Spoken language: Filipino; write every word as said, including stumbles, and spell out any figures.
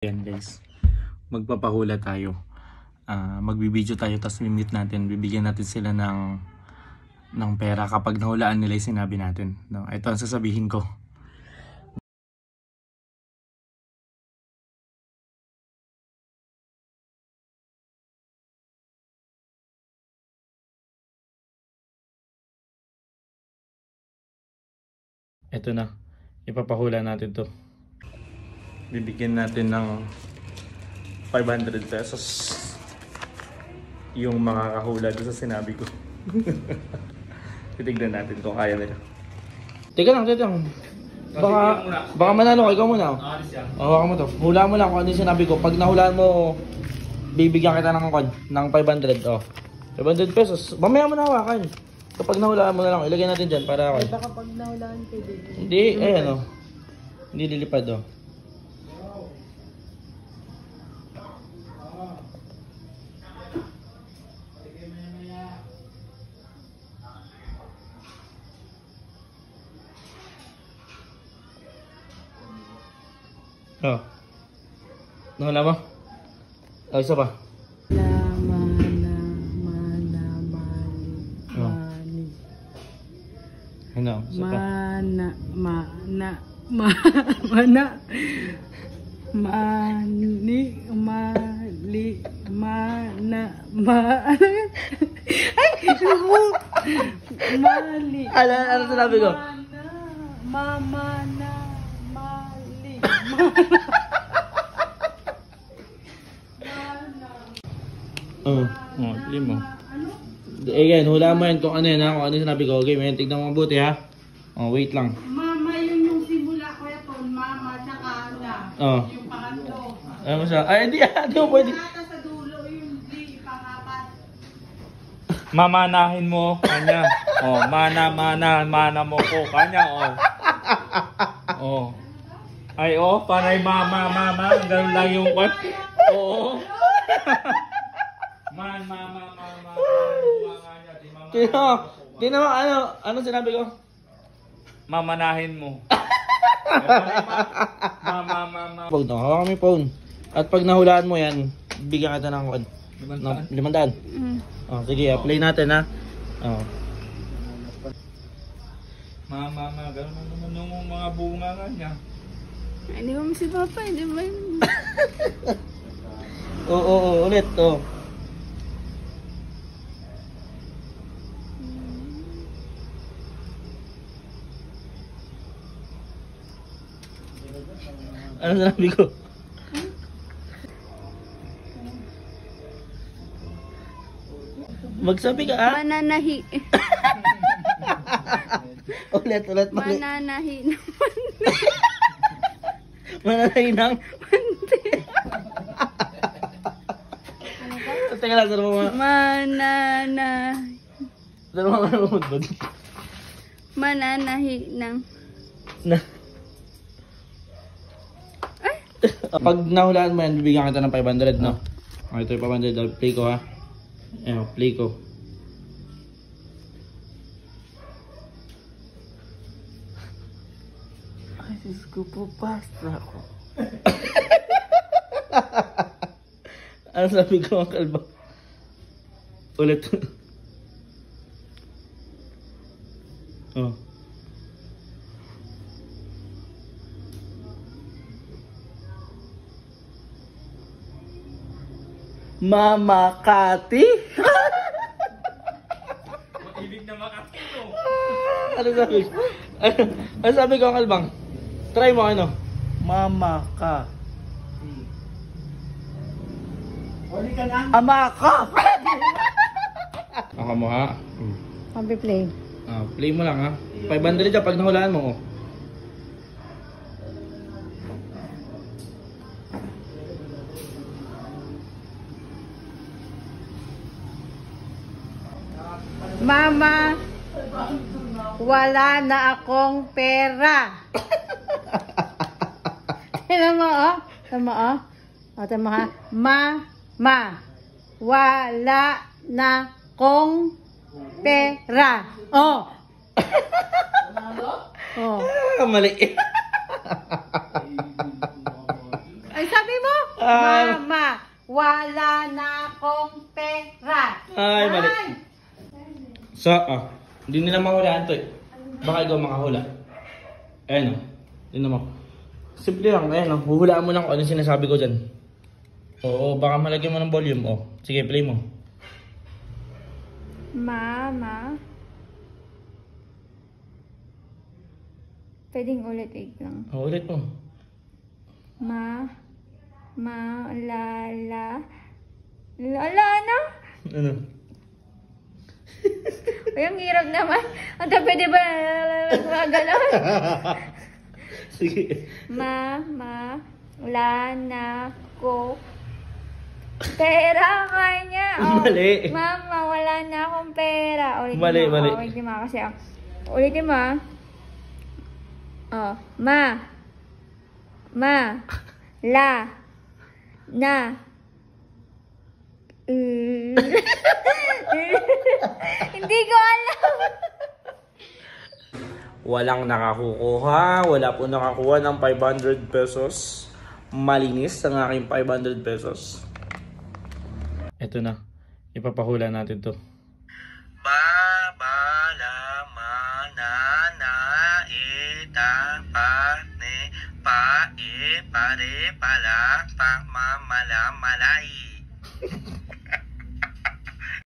weekend guys. Magpapahula tayo. Uh, magbibideo tayo tapos mimit natin. Bibigyan natin sila ng ng pera kapag nahulaan nila yung sinabi natin. No? Ito ang sasabihin ko. Ito na. Ipapahula natin to. Bibigyan natin ng five hundred pesos yung makakahula doon sa sinabi ko. Titignan natin kung kaya nila. Teka lang, teka lang. Baka, baka manalo ka, ikaw muna. Hawakan mo to. Hula mo lang kung ano yung sinabi ko. Pag nahulaan mo, bibigyan kita ng, ng five hundred. Oh. five hundred pesos. Mamaya mo na hawakan. Kapag nahulaan mo na lang, ilagay natin dyan para ako. Baka pag nahulaan pwede. Hindi, ayan o. Hindi lilipad o. Oh. Nahula mo? Oh, isa pa. Ano? Mana, mana, ma, mana, mani, mali, mana, ma, ay, mali. Ano, ano sinabi ko? Mama na, mali, Oh, oh, limo. Again, hula mo yan kung ano yan ha, kung ano yung sinabi ko. Okay, may tignan mo mabuti ha. Oh, wait lang. Mama, yun yung simula ko yaton. Mama, tsaka na. Oh. Yung pangatlo. Ano mo siya? Ay, hindi ah, hindi mo pwede. Nata sa dulo, yung di, pangapat. Mamanahin mo kanya. Oh, mana mana mana mo ko kanya oh. Oh. Ay oh, panay mama mama, ganun lang yung kwat. Oo. Man mama mama. Tino, tino mo, ano, ano sinabi ko? Mamanahin mo. Mama mama. Phone to, hawakan mo yung phone. At pag nahulaan mo yan, bigyan kita ng Limandaan. limandaan. Mm. Oh, sige, play natin ha. Oh. Mama mama, ganun lang naman yung mga bunga kanya. Ay, di ba mo si Papa, di ba yun? Oo, oo, oo, ulit, oh. Ano sinabi ko? Magsabi ka ah? Mananahi. Ulit, ulit, ulit. Mananahi naman. Mananahi ng? Teka lang, saan mo mga... Mananahi. Saan mo mga namumudbod? Mananahi ng... Na... Pag nahulaan mo yan, bibigyan kita ng five hundred, no? Okay, ito yung five hundred. Play ko, ha? Ayan, play ko. Ay, sis ko po, basta ako. Ano sabi ko, ang kalba? Ulit. Oh. Mama Kati? Ibig na makatino. Ano sabi ko? Ano, ano sabi ko, Kalbang? Try mo ano? Mama ka. Huli ka na. Ama ka! Ako mo ha? Sabi play. Ah, play mo lang ha. five hundred dyan pag nahulaan mo. Oh. Mama, wala na akong pera. Tignan mo, oh. Tignan mo, oh. O, tignan mo, ha. Mama, wala na akong pera. Oh. Oh. Ah, mali. Ay, sabi mo! Ah. Mama, wala na akong pera. Ay, mali. So, ah, hindi nila mahulaan to eh. Baka ikaw makahula. Ayan o. Tignan mo. Simple lang. Ayan o. Huhulaan mo lang kung ano sinasabi ko dyan. Oo, baka malagyan mo ng volume. O, sige, play mo. Mama. Pwedeng ulit, wait lang. O, ulit mo. Ma, ma, la, la, la, la, na? Ano? Uy, ang hirap naman. Anta, pwede ba magalan? Sige. Ma, ma, la, na, ko, pera kanya. Oh, Mali. Mama, wala na akong pera. Ulitin Mali, mo. mali. Oh, ulitin mo kasi. Oh. Ulitin mo. ah. Oh, ma, ma, la, na, mm. Hindi ko alam. Walang nakakukuha. Wala po nakakuha ng five hundred pesos. Malinis ang aking five hundred pesos. Ito na. Ipapahula natin to. Ba, ba, la, ma, na, na, e, ta, pa, ne, pa, e, pare, pala, pa, ma, mala, malay.